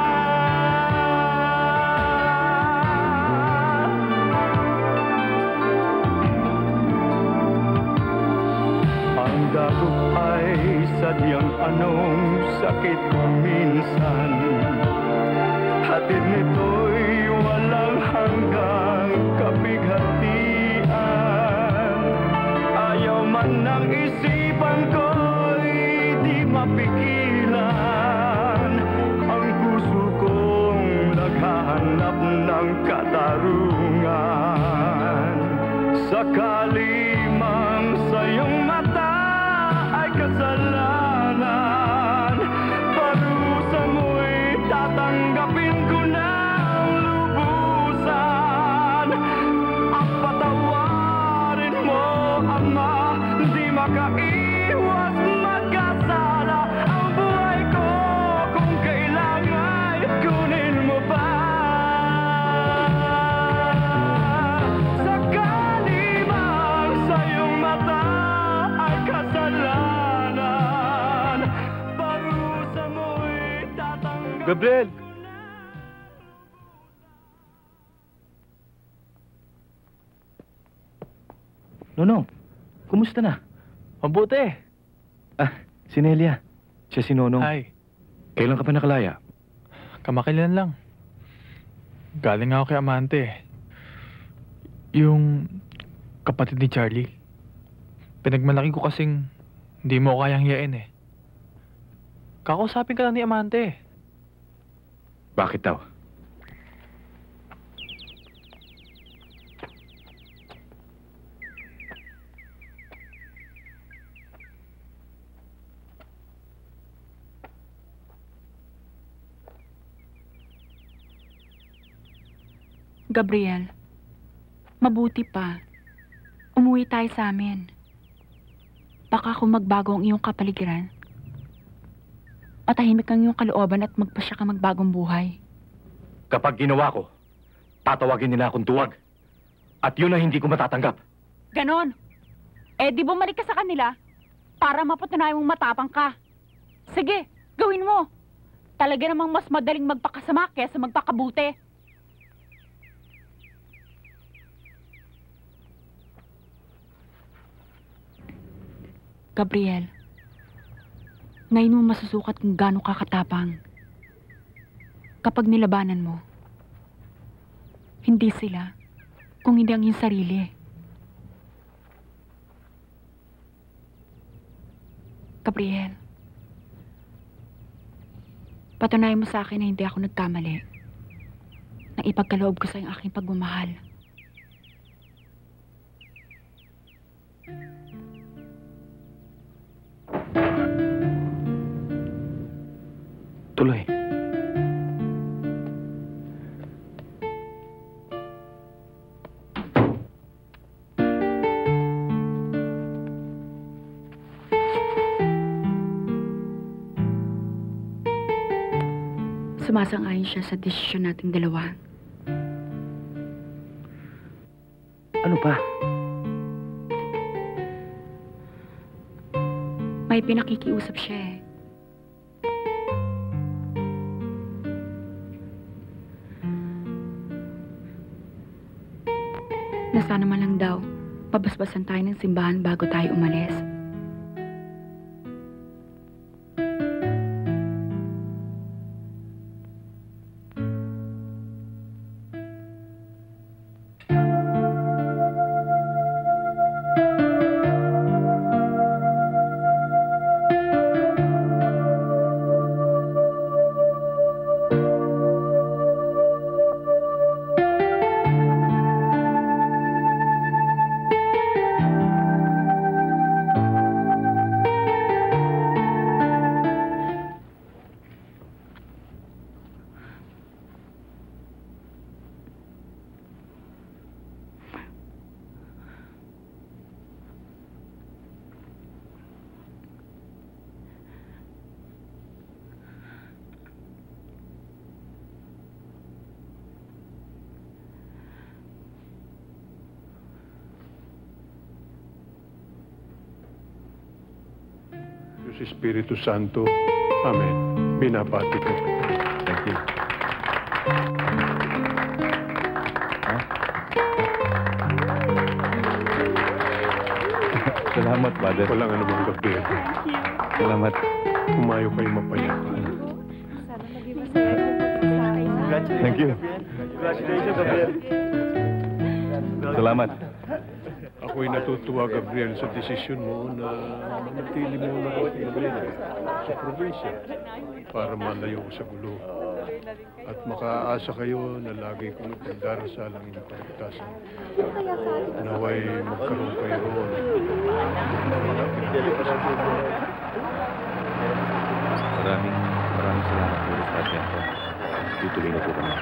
Ang dagok ay sadyang anong sakit ko minsan. Hatid nito'y walang hanggang kapighatian. Ayaw man ng isipan ko'y di mapigilan. Ang puso kong naghahanap ng katarungan. Sakali mang sa iyong mata ay kasalanan, parusa mo'y tatanggapin ko ng lubusan. At patawarin mo, Ama, di makaiwas magkasala. Ang buhay ko kung kailangan kunin mo pa. Sakali mang sa iyong mata ay kasalanan, parusa mo'y tatanggapin. Gabriel! Nonong, kumusta na? Mabuti. Ah, si Nelia. Siya si Nonong. Hi. Kailan ka pa nakalaya? Kamakailan lang. Galing ako kay Amante. Yung kapatid ni Charlie. Pinagmalaki ko kasing hindi mo kayang hiyain eh. Kakausapin ka lang ni Amante. Bakit daw? Gabriel, mabuti pa. Umuwi tayo sa amin. Baka kung magbago ang iyong kapaligiran, matahimik ang iyong kalooban at magpasya ka magbagong buhay. Kapag ginawa ko, tatawagin nila akong duwag. At yun ang hindi ko matatanggap. Ganon. Eh di bumalik ka sa kanila para mapatunayan mong matapang ka. Sige, gawin mo. Talaga namang mas madaling magpakasama kaysa magpakabuti. Gabriel, ngayon mo masusukat kung gaano kakatapang. Kapag nilabanan mo, hindi sila, kung hindi ang iyong sarili. Gabriel, Patunayan mo sa akin na hindi ako nagkamali. Nang ipagkaloob ko sa iyong aking pagmamahal. Tuloy. Sumasang-ayon siya sa desisyon nating dalawa. Ano pa? May pinakikiusap siya eh. Na sana man lang daw, pabasbasan tayo ng simbahan bago tayo umalis. Diyos Espiritu Santo. Amen. Binabati ko. Thank you. Salamat, Father. Walang anumang Gabriel. Salamat. Umayo kayo mapayapa. Thank you. Congratulations, Gabriel. Salamat. Ako'y natutuwa, Gabriel, sa desisyon mo na manatili mo na Gabriel sa probinsya para malayo sa gulo. At makaasa kayo na lagi kong ipagdarasal ang inyong kaligtasan. Naway magkaroon kayo roon. Maraming, maraming salamat po sa atin. Tutuloy na po kami.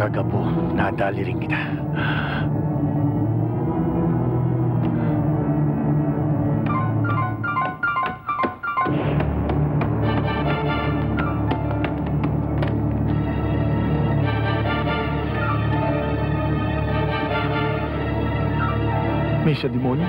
Kagapo, nadali rin kita. May siya demonyo.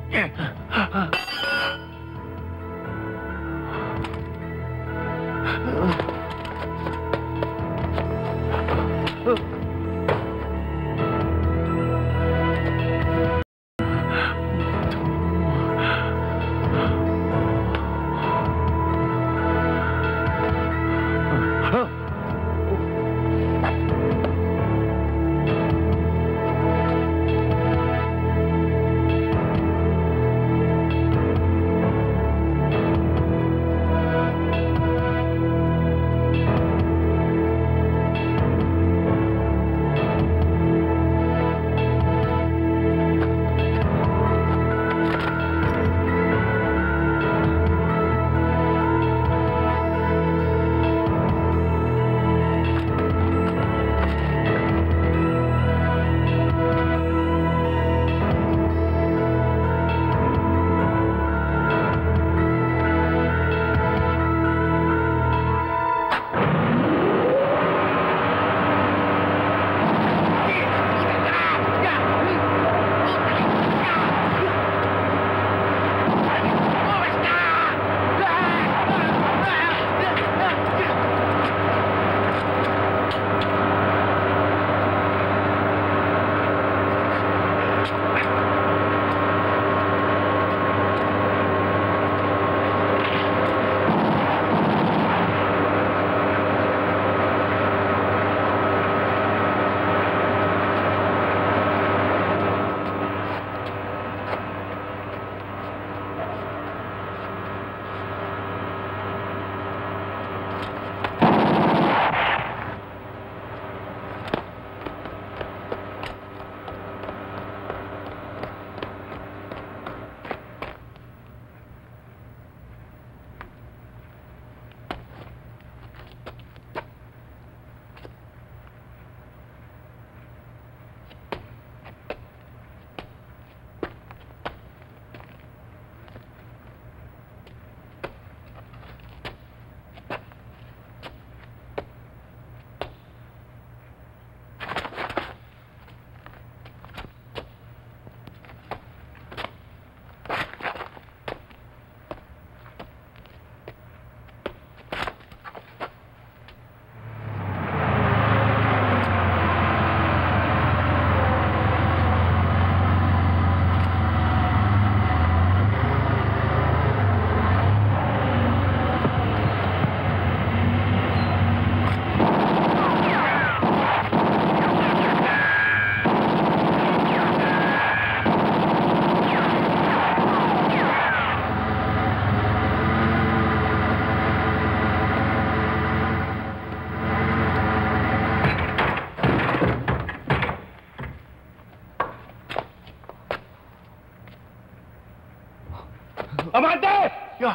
Amante! Yeah.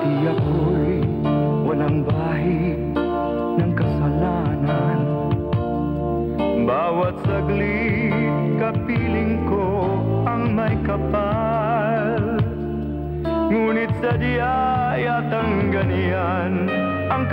Pati ako'y walang bahid ng kasalanan. Bawat saglit kapiling ko ang may kapal. Ngunit sadya yatang ganyan ang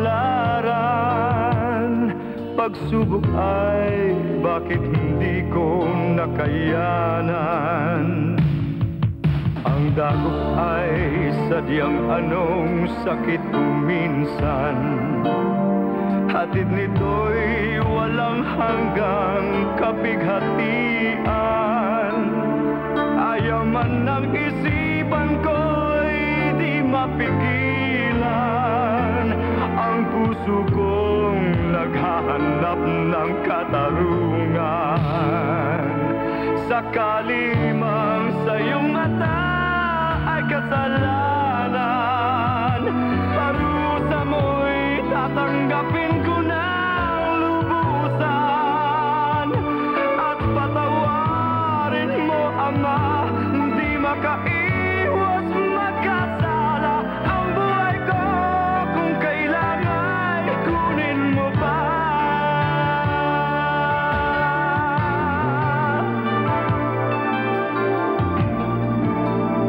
kapalaran. Pagsubok ay bakit hindi ko nakayanan. Ang dagok ay sadyang anong sakit ko minsan. Hatid nito'y walang hanggang kapighatian. Ayaw man ng isipan ko'y di mapigilan. Ang puso kong naghahanap ng katarungan. Sakali mang sa iyong mata ay kasalanan, parusa mo'y tatanggapin ko ng lubusan. At patawarin mo, Ama, di makaiwas magkasala. Ang buhay ko kung kailangan kunin mo pa.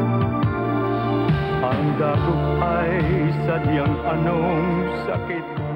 Ang dagok ay sadyang anong sakit